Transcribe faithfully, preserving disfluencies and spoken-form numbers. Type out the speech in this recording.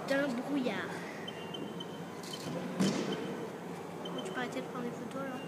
d'un brouillard. Bon, tu peux arrêter de prendre des photos là.